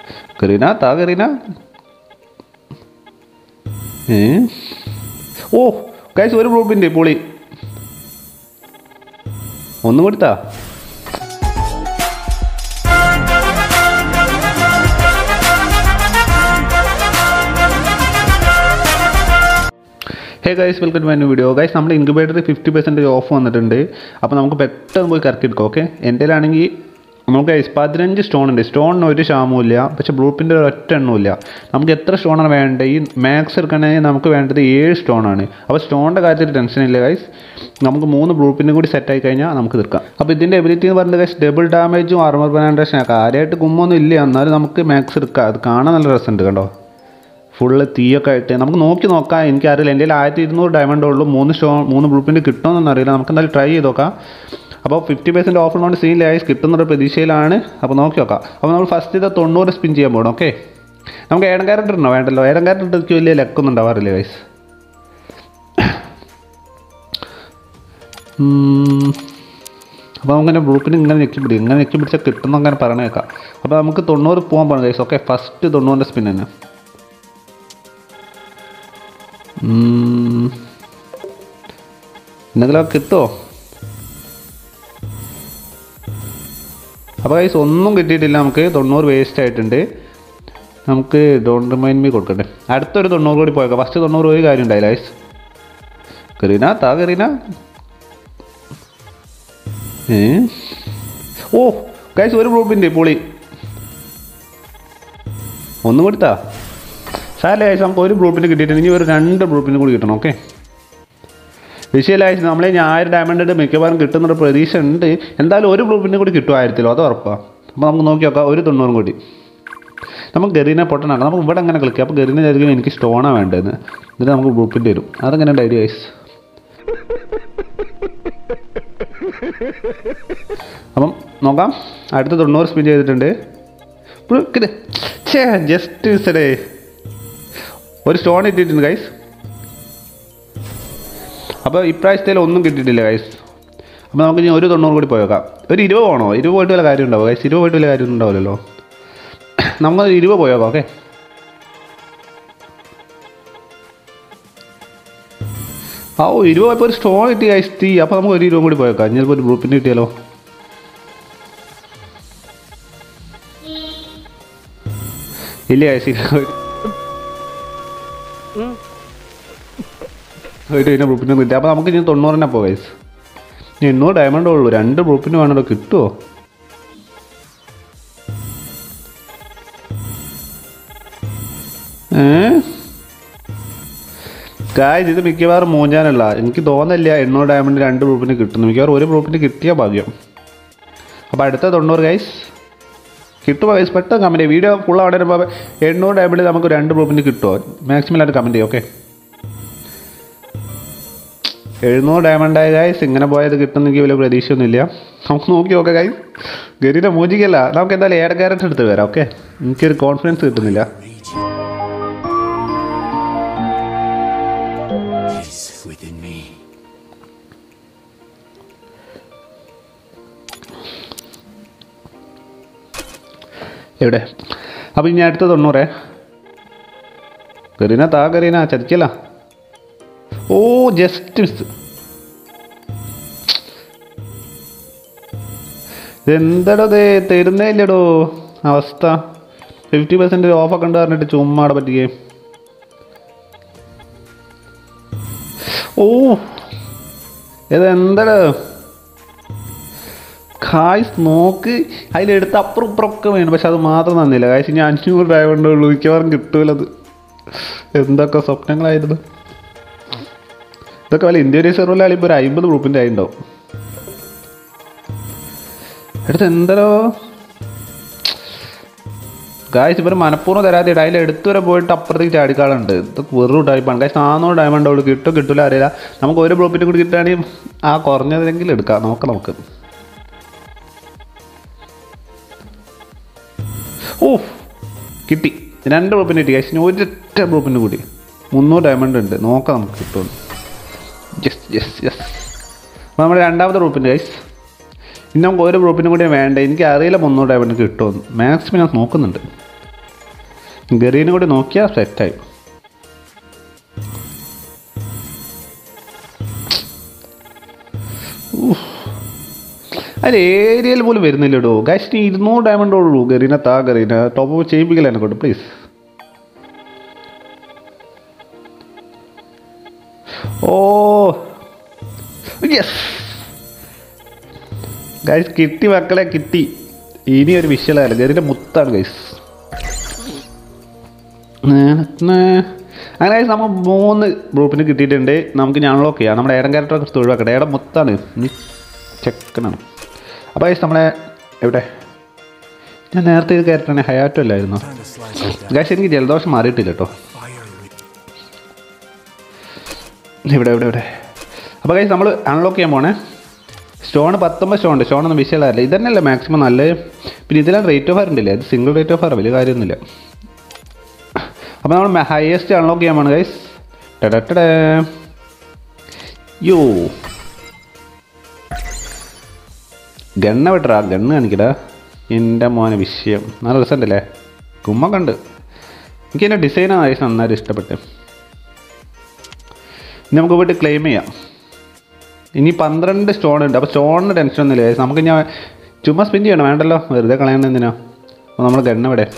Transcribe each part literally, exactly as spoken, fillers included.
Garena, ta Garena. Eh? Oh, guys, one blue pin. Poli. One more ta. Hey guys, welcome to my new video. Guys, we Incubator fifty percent off on the day. Now we will better go okay. Enter guys, fifteen stone ഉണ്ട്. Stone ഒരു ക്ഷാമവുമില്ല. പക്ഷേ blue print ഒറ്റ എണ്ണവുമില്ല. നമുക്ക് എത്ര stone ആണ് വേണ്ടത്? ഈ max എടുക്കണമെങ്കിൽ നമുക്ക് വേണ്ടത് ഏഴ് സ്റ്റോൺ ആണ്. അപ്പോൾ സ്റ്റോണിന്റെ കാര്യത്തിൽ ടെൻഷൻ ഇല്ല ഗൈസ്. നമുക്ക് മൂന്ന് ബ്ലൂ പ്രിന്റ് കൂടി സെറ്റ് ആയി കഴിഞ്ഞാൽ നമുക്ക് തീർക്കാം. അപ്പോൾ ഇതിന്റെ എബിലിറ്റി എന്ന് പറയുന്നത് ഗൈസ് ഡബിൾ ഡാമേജും ആർമർ പെനട്രേഷൻ ഒക്കെ കാര്യമായിട്ട് ഗുമ്മൊന്നും ഇല്ല. എന്നാലും നമുക്ക് മാക്സ് എടുക്കാം. അത് കാണാൻ നല്ല രസമുണ്ട് കണ്ടോ. ഫുള്ള് തീയൊക്കെ ആയിട്ട് നമുക്ക് നോക്കി നോക്കാം. എനിക്കറിയില്ല, എൻ്റെ ആയിരത്തി ഇരുന്നൂറ് ഡയമണ്ടേ ഉള്ളൂ. മൂന്ന് സ്റ്റോൺ മൂന്ന് ബ്ലൂ പ്രിന്റ് കിട്ടുമെന്നൊന്നും അറിയില്ല. നമുക്ക് എന്തായാലും ട്രൈ ചെയ്ത് നോക്കാം. അപ്പോൾ ഫിഫ്റ്റി പെർസെൻറ്റ് ഓഫർ കൊണ്ട് സീൻ ലൈസ് കിട്ടുന്നൊരു പ്രതീക്ഷയിലാണ്. അപ്പോൾ നോക്കി നോക്കാം. അപ്പോൾ നമ്മൾ ഫസ്റ്റ് ഇത് തൊണ്ണൂറ് സ്പിൻ ചെയ്യാൻ പോകണം. ഓക്കെ, നമുക്ക് ഏഴം ക്യാരറ്റ് ഉണ്ടോ? വേണ്ടല്ലോ. ഏഴം ക്യാരറ്റ് ഇട്ട് വലിയ ലെക്കൊന്നും ഉണ്ടാവാറില്ല ഗൈസ്. അപ്പോൾ നമുക്കിങ്ങനെ ഗ്രൂപ്പിന് ഇങ്ങനെ ഞെക്കി പിടിക്കും. ഇങ്ങനെ ഞെക്കി പിടിച്ചാൽ കിട്ടുന്ന അങ്ങനെ പറഞ്ഞേക്കാം. അപ്പോൾ നമുക്ക് തൊണ്ണൂറ് പോകാൻ പോകണം ഗൈസ്. ഓക്കെ, ഫസ്റ്റ് തൊണ്ണൂറിൻ്റെ സ്പിൻ തന്നെ. എന്തെങ്കിലുമൊക്കെ കിട്ടുമോ? അപ്പോൾ ഗൈസ് ഒന്നും കിട്ടിയിട്ടില്ല. നമുക്ക് തൊണ്ണൂറ് വേസ്റ്റ് ആയിട്ടുണ്ട്. നമുക്ക് ഡോണ്ട് റിമൈൻഡ് മീ കൊടുക്കട്ടെ. അടുത്തൊരു തൊണ്ണൂറ് കൂടി പോയേക്കാം. ഫസ്റ്റ് തൊണ്ണൂറ് ഒരു കാര്യം ഉണ്ടായില്ല ഗൈസ്. ഗരീന താ ഗരീന. ഏ ഓ ഗൈസ് ഒരു ഗ്രൂപ്പിൻ്റെ പൊളി. ഒന്നും കൊടുത്താ സാറല്ലേ ഗൈസ്. നമുക്ക് ഒരു ഗ്രൂപ്പിന് കിട്ടിയിട്ടുണ്ട്. ഇനി ഒരു രണ്ട് ഗ്രൂപ്പിന് കൂടി കിട്ടണം. ഓക്കെ, വിഷയലായിട്ട് നമ്മളെ ഞാൻ ആയിരം ഡയമണ്ട് ഇട്ട് മിക്കവാറും കിട്ടുന്നൊരു പ്രതീക്ഷ ഉണ്ട്. എന്തായാലും ഒരു ഗ്രൂപ്പിൻ്റെ കൂടി കിട്ടും ആയിരത്തിലോ, അത് ഉറപ്പാണ്. അപ്പോൾ നമുക്ക് നോക്കി നോക്കാം. ഒരു തൊണ്ണൂറും കൂടി നമുക്ക് ഗരീനെ പൊട്ടനാക്കാം. നമുക്ക് ഇവിടെ അങ്ങനെ കളിക്കാം. അപ്പോൾ ഗരീനെ വിചാരിക്കും എനിക്ക് സ്റ്റോണാണ് വേണ്ടതെന്ന്. എന്നിട്ട് നമുക്ക് ഗ്രൂപ്പിൻ്റെ വരും. അതെങ്ങനെ ഉണ്ട് ഐഡിയ ഗൈസ്? അപ്പം നോക്കാം. അടുത്ത തൊണ്ണൂറ് സ്പിൻ ചെയ്തിട്ടുണ്ട്. ജസ്റ്റ് മിസ്സഡേ ഒരു സ്റ്റോൺ ഇട്ടിട്ടുണ്ട് ഗൈസ്. അപ്പോൾ ഇപ്രാവശ്യത്തിൽ ഒന്നും കിട്ടിയിട്ടില്ല ഗൈസ്. അപ്പോൾ നമുക്ക് ഇനി ഒരു തൊണ്ണൂറ് കൂടി പോയേക്കാം. ഒരു ഇരുപത് പോകണോ? ഇരുപത് പോയിട്ട് വല്ല കാര്യം ഉണ്ടാവും ഗൈസ്. ഇരുപത് പോയിട്ട് വല്ല കാര്യം ഉണ്ടാവില്ലല്ലോ. നമുക്ക് ഇരുപത് പോയേക്കാം. ഓക്കെ, ആ ഓ ഇരുപത് പോയപ്പോൾ ഒരു സ്റ്റോൺ കിട്ടി ഗൈസ്. തീ. അപ്പോൾ നമുക്ക് ഒരു ഇരുപത് കൂടി പോയേക്കാം. ഇനി ചിലപ്പോൾ ഒരു ഗ്രൂപ്പിന് കിട്ടിയാലോ. ഇല്ല ഗൈസ്, പോയിട്ട് പിന്നെ ഗ്രൂപ്പിന് കിട്ടി. അപ്പോൾ നമുക്ക് ഇനി തൊണ്ണൂറിനെ പോകാം ഗൈസ്. ഇനി എണ്ണൂറ് ഡയമണ്ടേ ഉള്ളൂ. രണ്ട് ഗ്രൂപ്പിന് വേണമല്ലോ. കിട്ടുമോ? ഏ ഗൈസ് ഇത് മിക്കവാറും മൂഞ്ചാനല്ല. എനിക്ക് തോന്നില്ല എണ്ണൂറ് ഡയമണ്ട് രണ്ട് ഗ്രൂപ്പിന് കിട്ടുന്നു. മിക്കവാറും ഒരു ഗ്രൂപ്പിന് കിട്ടിയ ഭാഗ്യം. അപ്പോൾ അടുത്ത തൊണ്ണൂറ് ഗൈസ് കിട്ടുമോ ഗൈസ്? പെട്ടെന്ന് കമൻറ്റ് ചെയ്യും. വീഡിയോ ഫുൾ അവിടെ വരുമ്പോൾ എണ്ണൂറ് ഡയമണ്ട് നമുക്ക് രണ്ട് ഗ്രൂപ്പിന് കിട്ടുമോ? മാക്സിമം ആയിട്ട് കമൻറ്റ് ചെയ്യും. ഓക്കെ, എഴുന്നൂറ് ഡയമണ്ടായ ഗൈസ്. ഇങ്ങനെ പോയത് കിട്ടുന്നെങ്കിൽ വലിയ പ്രതീക്ഷയൊന്നുമില്ല. നമുക്ക് നോക്കി നോക്കാം ഗൈസ്. ഗരീനെ മോചിക്കല്ല. നമുക്ക് എന്തായാലും ഏഴ് ക്യാരറ്റ് എടുത്ത് വരാം. ഓക്കെ, എനിക്കൊരു കോൺഫിഡൻസ് കിട്ടുന്നില്ല. എവിടെ? അപ്പോൾ ഇനി അടുത്ത തൊണ്ണൂറേ. ഗരീന താ ഗരീന. ചതിക്കല്ല. ഓ ജസ്റ്റ് മിസ്. ഇതെന്താടോ ഇത് തരുന്നേ ഇല്ലടോ അവസ്ഥ. ഫിഫ്റ്റി പെർസെൻറ്റ് ഓഫൊക്കെ ഉണ്ട് പറഞ്ഞിട്ട് ചുമ്മാടെ പറ്റിക്കേ. ഓ ഇതെന്താടോ കായ്സ് നോക്ക്. അതിലെടുത്ത് അപ്പുറം ഇപ്പുറമൊക്കെ വേണം. പക്ഷെ അത് മാത്രം തന്നില്ല കായ്സ്. ഇനി അഞ്ഞൂറ് ഡയമണ്ടേ ഉള്ളൂ. മിക്കവാറും കിട്ടൂലത്. എന്തൊക്കെ സ്വപ്നങ്ങളായിരുന്നു. ഇതൊക്കെ വല്ല ഇന്ത്യൻ സെർവറിൽ ഇപ്പോൾ ഒരു അമ്പത് ഗ്രൂപ്പിൻ്റെ ആയി ഉണ്ടാവും. എടുത്ത് എന്തോ ഗായ്സ് ഇവർ മനഃപൂർവ്വം തരാതെ അതിൽ എടുത്തുവരെ പോയിട്ട് അപ്പുറത്തേക്ക് ചാടിക്കാളുണ്ട്. ഇതൊക്കെ വെറും ടൈപ്പാണ് ഗായ്സ്. നാനൂറ് ഡയമണ്ട് ഉള്ളൂ. കിട്ടും കിട്ടില്ല അറിയില്ല. നമുക്ക് ഒരു ഗ്രൂപ്പിൻ്റെ കൂടി കിട്ടുകയാണെങ്കിൽ ആ കുറഞ്ഞതെങ്കിലും എടുക്കാം. നോക്കാം നമുക്ക്. ഓ കിട്ടി. രണ്ട് ഗ്രൂപ്പിന് കിട്ടി ഗായ്സ്. ഇനി ഒരൊറ്റ ഗ്രൂപ്പിൻ്റെ കൂടി മുന്നൂറ് ഡയമണ്ട് ഉണ്ട്. നോക്കാം നമുക്ക് കിട്ടുമെന്ന്. Yes yes yes. അപ്പോൾ നമ്മുടെ രണ്ടാമത്തെ ഗ്രൂപ്പിൻ്റെ ഗൈസ്. ഇനി നമുക്ക് ഒരു ഗ്രൂപ്പിനും കൂടി വേണ്ട. എനിക്ക് അറിയില്ല മുന്നൂറ് ഡയമണ്ട് കിട്ടുമെന്ന്. മാക്സിമം ഞാൻ നോക്കുന്നുണ്ട്. ഗറീനെ കൂടി നോക്കിയാൽ സെറ്റായി. അതിൽ ഏരിയയിൽ പോലും വരുന്നില്ലടോ ഗൈസ്. നീ ഇരുന്നൂറ് ഡയമണ്ട് ഉള്ളൂ. ഗറീന താ ഗറീന ടോപ്പ് ചെയ്യിപ്പിക്കല എന്നെ കൊണ്ട് പ്ലീസ്. ഓ യെസ് ഗൈസ്, കിട്ടി മക്കളെ കിട്ടി. ഇനി ഒരു വിഷയല്ല. ഗറീൻ്റെ മുത്താണ് ഗൈസ്. അങ്ങനെ ഗൈസ് നമുക്ക് മൂന്ന് ഗ്രൂപ്പിന് കിട്ടിയിട്ടുണ്ട്. നമുക്ക് ഞാൻ അൺലോക്ക് ചെയ്യാം. നമ്മുടെ ഏടം ക്യാരക്ടറൊക്കെ ഒഴിവാക്കട്ടെ. ഏടം മുത്താണ് ഇനി ചെക്കനാണ്. അപ്പോൾ ഗൈസ് നമ്മളെ എവിടെ ഞാൻ നേരത്തെ ഇത് ക്യാരക്ടറാണ് ഹയാറ്റോ അല്ലായിരുന്നു ഗൈസ്. എനിക്ക് ജലദോഷം മാറിയിട്ടില്ല കേട്ടോ. ഇവിടെ ഇവിടെ ഇവിടെ അപ്പോൾ ഗൈസ് നമ്മൾ അൺലോക്ക് ചെയ്യാൻ പോണേ. സ്റ്റോൺ പത്തൊമ്പത് സ്റ്റോൺ ഉണ്ട്. സ്റ്റോണൊന്നും വിഷയമല്ല. ഇത് തന്നെയല്ലേ മാക്സിമം നല്ലത്. പിന്നെ ഇതിലാണ് റേറ്റ് ഓഫ് ഫയർ ഉണ്ടല്ലേ. ഇത് സിംഗിൾ റേറ്റ് ഓഫ് ഫയർ വലിയ കാര്യമൊന്നുമില്ല. അപ്പോൾ നമ്മൾ ഹയസ്റ്റ് അൺലോക്ക് ചെയ്യാൻ പോണ് ഗൈസ്. ടെടട്ടേ യോ ഗണ്ണ വിട്ടറാ. ഗണ്ണ് കാണിക്കടാ എൻ്റെ മോനെ. വിഷയം നല്ല രസമുണ്ടല്ലേ. കുമ്മൊക്കെ ഉണ്ട്. എനിക്ക് എൻ്റെ ഡിസൈനാണ് ഗൈസ് നന്നായിട്ട് ഇഷ്ടപ്പെട്ട്. ഇനി നമുക്ക് പോയിട്ട് ക്ലെയിം ചെയ്യാം. ഇനി പന്ത്രണ്ട് സ്റ്റോൺ ഉണ്ട്. അപ്പോൾ സ്റ്റോണിന് ടെൻഷൻ ഒന്നുമില്ല ഗൈസ്. നമുക്ക് ഞാൻ ചുമ്മാ സ്പിൻ ചെയ്യണം. വേണ്ടല്ലോ, വെറുതെ കളയണ്ട എന്തിനാ. അപ്പോൾ നമ്മൾ ഗണ്ണ് ഇവിടെ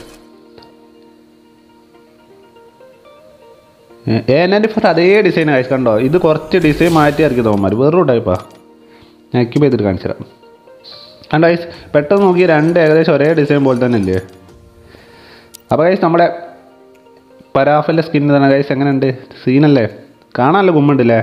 എ നയൻറ്റി ഫോർ അതേ ഡിസൈൻ ഗൈസ്. കണ്ടോ, ഇത് കുറച്ച് ഡിസൈൻ മാറ്റിയായിരിക്കും തോന്മാർ. വേറൊരു ടൈപ്പാ. ഞാൻ എക്യൂപ്പ് ചെയ്തിട്ട് കാണിച്ചു തരാം. കണ്ടോ ഗൈസ്, പെട്ടെന്ന് നോക്കി രണ്ട് ഏകദേശം ഒരേ ഡിസൈൻ പോലെ തന്നെ അല്ലേ. അപ്പോൾ ഗൈസ് നമ്മുടെ പരാഫലിൻ്റെ സ്കിൻ തന്നെ ഗൈസ്. എങ്ങനെയുണ്ട്? സീനല്ലേ, കാണാനല്ലോ ഗുമ്മുണ്ടല്ലേ.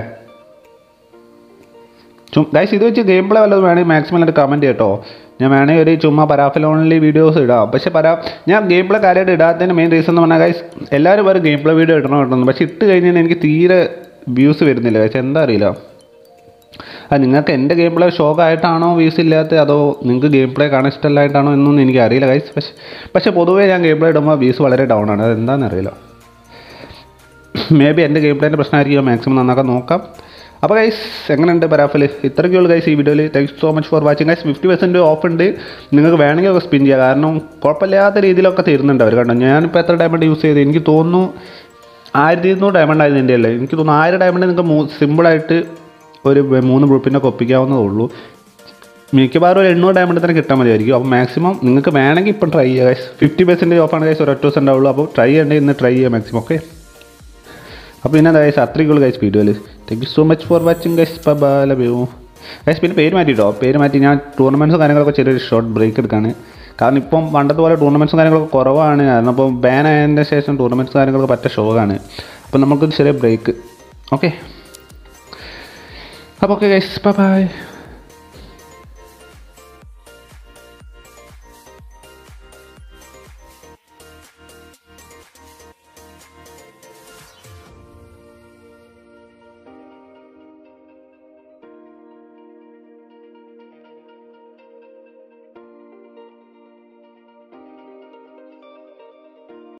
ചും ഗൈസ് ഇത് വെച്ച് ഗെയിം പ്ലേ വല്ലതും വേണമെങ്കിൽ മാക്സിമം ആയിട്ട് കമൻറ്റ് ചെയ്യട്ടോ. ഞാൻ വേണമെങ്കിൽ ഒരു ചുമ്മാ പരാഫൽ ഓൺലി വീഡിയോസ് ഇടാം. പക്ഷേ പരാ ഞാൻ ഗെയിം പ്ലേ കാര്യമായിട്ട് ഇടാത്തതിന് മെയിൻ റീസൺ എന്ന് പറഞ്ഞാൽ ഗൈസ് എല്ലാവരും പറയും ഗെയിം പ്ലേ വീഡിയോ ഇടണം കിട്ടുന്നു. പക്ഷേ ഇട്ട് കഴിഞ്ഞാൽ എനിക്ക് തീരെ വ്യൂസ് വരുന്നില്ല ഗൈസ്. എന്താ അറിയില്ല. അത് നിങ്ങൾക്ക് എൻ്റെ ഗെയിം പ്ലേ ഷോക്കായിട്ടാണോ വ്യൂസ് ഇല്ലാത്തത്, അതോ നിങ്ങൾക്ക് ഗെയിം പ്ലേ കാണാൻ ഇഷ്ടമല്ലായിട്ടാണോ എന്നൊന്നും എനിക്ക് അറിയില്ല ഗൈസ്. പക്ഷേ പക്ഷേ പൊതുവേ ഞാൻ ഗെയിം പ്ലേ ഇടുമ്പോൾ വ്യൂസ് വളരെ ഡൗൺ ആണ്. അത് എന്താണെന്ന് അറിയില്ല. മേ ബി എൻ്റെ ഗെയിം പ്ലേൻ്റെ പ്രശ്നമായിരിക്കും. മാക്സിമം നന്നാക്കാൻ നോക്കാം. അപ്പോൾ ഗൈസ് എങ്ങനെയുണ്ട് പരാഫൽ? ഇത്രയ്ക്കുള്ളൂ ഗൈസ് ഈ വീഡിയോയിൽ. Thanks so much for watching guys. Fifty percent off ഉണ്ട്. നിങ്ങൾക്ക് വേണമെങ്കിൽ ഒക്കെ സ്പിൻ ചെയ്യുക. കാരണം കുഴപ്പമില്ലാത്ത രീതിയിലൊക്കെ തരുന്നുണ്ട് അവർ. കണ്ടോ, ഞാനിപ്പോൾ എത്ര ഡയമണ്ട് യൂസ് ചെയ്ത് എനിക്ക് തോന്നുന്നു ആയിരത്തി ഇരുന്നൂറ് ഡയമണ്ട് ആയിരുന്നു എൻ്റെ അല്ലേ. എനിക്ക് തോന്നുന്നു ആയിരം ഡയമണ്ട് നിങ്ങൾക്ക് മൂ സിമ്പിളായിട്ട് ഒരു മൂന്ന് ഗ്രൂപ്പിനൊക്കെ ഒപ്പിക്കാവുന്നതേ ഉള്ളൂ. മിക്കവാറും ഒരു എണ്ണൂറ് ഡയമണ്ട് തന്നെ കിട്ടാൻ മതിയായിരിക്കും. അപ്പോൾ മാക്സിമം നിങ്ങൾക്ക് വേണമെങ്കിൽ ഇപ്പം ട്രൈ ചെയ്യുക ഗൈസ്. ഫിഫ്റ്റി പെർസെൻറ്റേജ് ഓഫാണ് ഗൈസ്. ഒരു ഒറ്റ ദിവസം ഉണ്ടാവുള്ളൂ. അപ്പോൾ ട്രൈ ചെയ്യേണ്ടത് ഇന്ന് ട്രൈ ചെയ്യുക മാക്സിമം. ഓക്കെ, അപ്പോൾ പിന്നെ എന്താ ഗൈസ് അത്രയ്ക്കുള്ളൂ ഗൈസ് വീഡിയോയിൽ. Thank you so much for watching guys. Bye love you guys. പിന്നെ പേര് മാറ്റിട്ടോ. പേര് മാറ്റി ഞാൻ ടൂർണമെൻറ്റ്സും കാര്യങ്ങളൊക്കെ ചെറിയൊരു ഷോർട്ട് ബ്രേക്ക് എടുക്കുകയാണ്. കാരണം ഇപ്പം പണ്ടത്തെ പോലെ ടൂർണമെൻറ്റ്സും കാര്യങ്ങളൊക്കെ കുറവാണ്. കാരണം ഇപ്പോൾ ബാൻ ആയതിൻ്റെ ശേഷം ടൂർണമെൻറ്റ്സ് കാര്യങ്ങളൊക്കെ പറ്റ ഷോക്കാണ്. അപ്പോൾ നമുക്ക് ചെറിയ ബ്രേക്ക്. ഓക്കെ, അപ്പോൾ ഓക്കെ ഗൈസ്, ബൈ ബൈ.